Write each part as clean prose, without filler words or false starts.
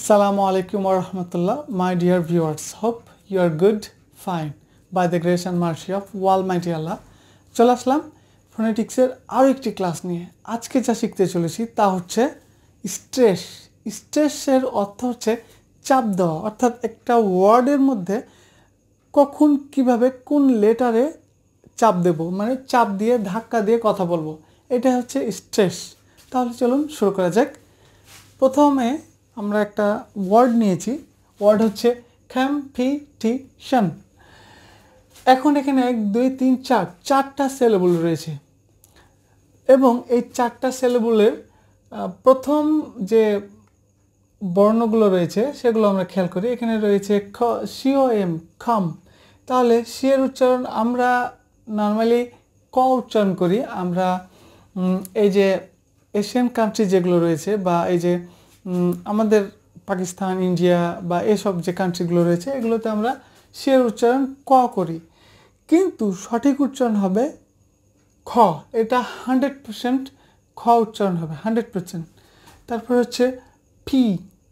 Assalamu alaikum wa rahmatullah, my dear viewers. Hope you are good, fine, by the grace and mercy of Almighty Allah. চলে আসলাম ফোনেটিক্সের আরও একটি class নিয়ে। আজকে যা শিখতে চলেছি তা হচ্ছে স্ট্রেস। স্ট্রেসের অর্থ হচ্ছে চাপ দেওয়া, অর্থাৎ একটা ওয়ার্ডের মধ্যে কখন কিভাবে কোন লেটারে চাপ দেব, মানে চাপ দিয়ে ধাক্কা দিয়ে কথা বলবো, এটা হচ্ছে স্ট্রেস। তাহলে চলুন শুরু করা যাক। প্রথমে আমরা একটা ওয়ার্ড নিয়েছি, ওয়ার্ড হচ্ছে কম্পিটিশন। এখন এখানে 1 2 3 4 চারটা সিলেবল রয়েছে এবং এই চারটা সিলেবলের প্রথম যে বর্ণগুলো রয়েছে সেগুলো আমরা খেয়াল করি। এখানে রয়েছে সিওএম, খম। তাহলে সি এর উচ্চারণ আমরা নর্মালি ক উচ্চারণ করি। আমরা এই যে এশিয়ান কান্ট্রি যেগুলো রয়েছে বা এই যে আমাদের পাকিস্তান, ইন্ডিয়া বা এসব যে কান্ট্রিগুলো রয়েছে এগুলোতে আমরা সি এর উচ্চারণ ক করি, কিন্তু সঠিক উচ্চারণ হবে খ। এটা 100% খ উচ্চারণ হবে, 100%। তারপর হচ্ছে পি।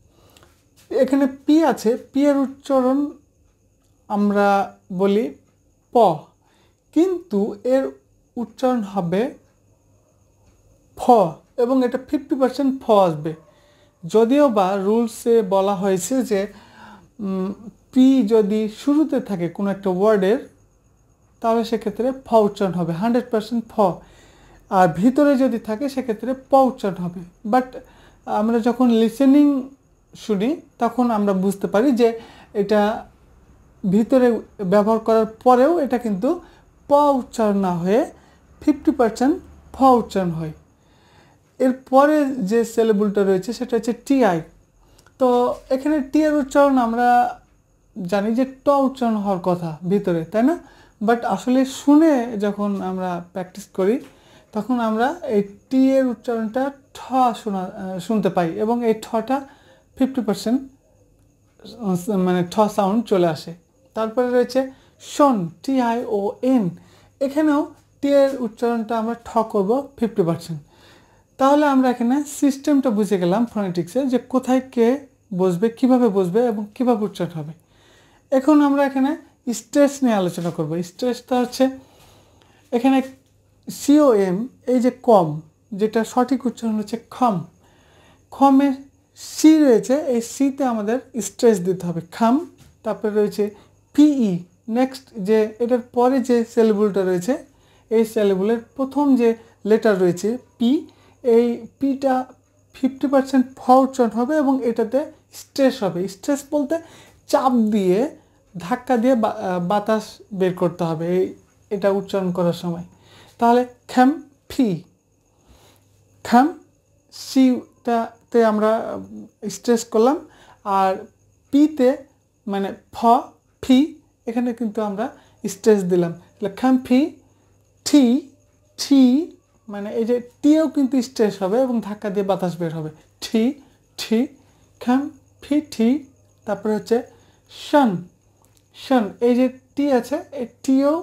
এখানে পি আছে, পি এর উচ্চারণ আমরা বলি প, কিন্তু এর উচ্চারণ হবে ফ এবং এটা 50% ফ আসবে। যদিও বা রুলসে বলা হয়েছে যে পি যদি শুরুতে থাকে কোনো একটা ওয়ার্ডের তাহলে সেক্ষেত্রে ফ উচ্চারণ হবে, 100% ফ। আর ভিতরে যদি থাকে সেক্ষেত্রে প উচ্চারণ হবে। বাট আমরা যখন লিসেনিং শুনি তখন আমরা বুঝতে পারি যে এটা ভিতরে ব্যবহার করার পরেও এটা কিন্তু প উচ্চারণ না হয়ে 50% ফ উচ্চারণ হয়। এরপরে যে সিলেবলটা রয়েছে সেটা হচ্ছে টিআই। তো এখানে টি এর উচ্চারণ আমরা জানি যে ট উচ্চারণ হওয়ার কথা ভিতরে, তাই না? বাট আসলে শুনে যখন আমরা প্র্যাকটিস করি তখন আমরা এই টি এর উচ্চারণটা ঠ শুনতে পাই এবং এই ঠটা 50% মানে ঠ সাউন্ড চলে আসে। তারপরে রয়েছে শন, TION। এখানেও টি এর উচ্চারণটা আমরা ঠ করব 50%। তাহলে আমরা এখানে সিস্টেমটা বুঝে গেলাম ফোনেটিক্সে যে কোথায় কে বসবে, কিভাবে বসবে এবং কিভাবে উচ্চারণ হবে। এখন আমরা এখানে স্ট্রেস নিয়ে আলোচনা করব। স্ট্রেসটা হচ্ছে এখানে সিওএম, এই যে কম, যেটা সঠিক উচ্চারণ হচ্ছে খম। খমের সি রয়েছে, এই সিতে আমাদের স্ট্রেস দিতে হবে, খাম। তারপরে রয়েছে পিই। নেক্সট যে এটার পরে যে সিলেবলটা রয়েছে এই সিলেবলের প্রথম যে লেটার রয়েছে পি, এই পিটা 50% ফ উচ্চারণ হবে এবং এটাতে স্ট্রেস হবে। স্ট্রেস বলতে চাপ দিয়ে ধাক্কা দিয়ে বাতাস বের করতে হবে এটা উচ্চারণ করার সময়। তাহলে খ্যাম ফি, খ্যাম সিটাতে আমরা স্ট্রেস করলাম, আর পিতে মানে ফ ফি এখানে কিন্তু আমরা স্ট্রেস দিলাম। খ্যাম ফি টি, টি মানে এই যে টিও কিন্তু স্ট্রেস হবে এবং ধাক্কা দিয়ে বাতাস বের হবে, ঠি ঠি, খ্যাম ফি ঠি। তারপরে হচ্ছে শন, শন, এই যে টি আছে এই টিও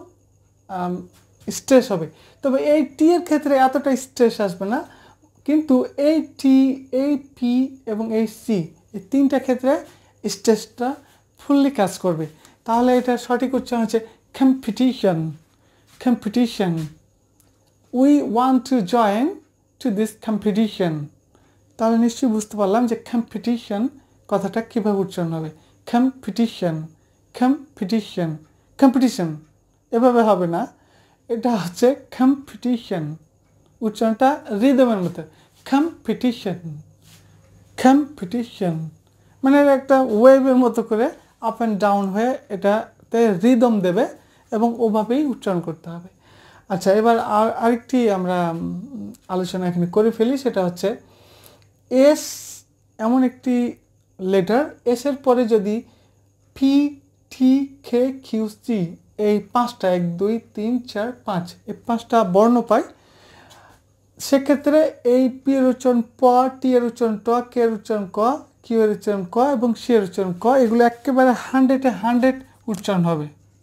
স্ট্রেস হবে, তবে এই টি এর ক্ষেত্রে এতটা স্ট্রেস আসবে না, কিন্তু এই টি, এই পি এবং এই সি, এই তিনটা ক্ষেত্রে স্ট্রেসটা ফুললি কাজ করবে। তাহলে এটা সঠিক উচ্চারণ হচ্ছে competition, competition. We want to join to this competition. তাহলে নিশ্চয়ই বুঝতে পারলাম যে কম্পিটিশন কথাটা কীভাবে উচ্চারণ হবে। কম্পিটিশন, কম্পিটিশন, কম্পিটিশন এভাবে হবে না, এটা হচ্ছে কম্পিটিশন। উচ্চারণটা রিদমের মতো, কম্পিটিশন, কম্পিটিশন মানে একটা ওয়েভের মতো করে আপ অ্যান্ড ডাউন হয়ে এটাতে রিদম দেবে এবং ওভাবেই উচ্চারণ করতে হবে। আচ্ছা, এবার আরেকটি আমরা আলোচনা এখানে করে ফেলি, সেটা হচ্ছে এস এমন একটি লেটার, এস এর পরে যদি P, T, K, Q, C এই পাঁচটা 1 2 3 4 5 এই পাঁচটা বর্ণ পাই, সেক্ষেত্রে এই পি এর উচ্চারণ প, টি এর উচ্চারণ ট, কে এর উচ্চারণ ক, কিউ এর উচ্চারণ ক এবং সি এর উচ্চারণ ক। এগুলো একেবারে 100 উচ্চারণ হবে,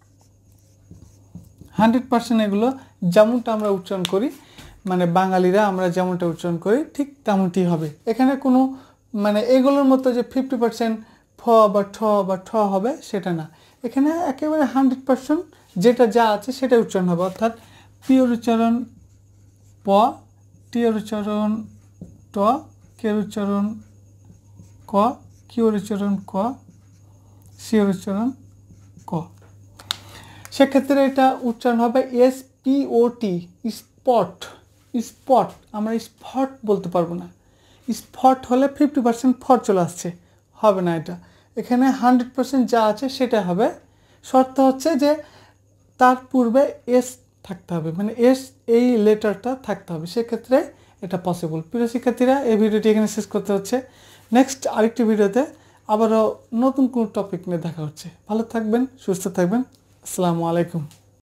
100% এগুলো যেমনটা আমরা উচ্চারণ করি, মানে বাঙালিরা আমরা যেমনটা উচ্চারণ করি ঠিক তেমনটি হবে। এখানে কোনো মানে এগুলোর মতো যে 50% ফ বা ঠ বা ঠ হবে সেটা না, এখানে একেবারে 100% যেটা যা আছে সেটা উচ্চারণ হবে। অর্থাৎ পিওর উচ্চারণ প, টিয়ের উচ্চারণ ট, কের উচ্চারণ ক, কিউর উচ্চারণ ক, সিওর উচ্চারণ ক। সেক্ষেত্রে এটা উচ্চারণ হবে SPOT, স্পট। স্পট আমরা স্পট বলতে পারবো না, স্পট হলে 50% ফর চলে আসছে, হবে না এটা। এখানে 100% যা আছে সেটা হবে। শর্ত হচ্ছে যে তার পূর্বে এস থাকতে হবে, মানে এস এই লেটারটা থাকতে হবে, সেক্ষেত্রে এটা পসিবল। প্রিয় শিক্ষার্থীরা, এই ভিডিওটি এখানে শেষ করতে হচ্ছে। নেক্সট আরেকটি ভিডিওতে আবারও নতুন কোনো টপিক নিয়ে দেখা হচ্ছে। ভালো থাকবেন, সুস্থ থাকবেন। আসসালামু আলাইকুম।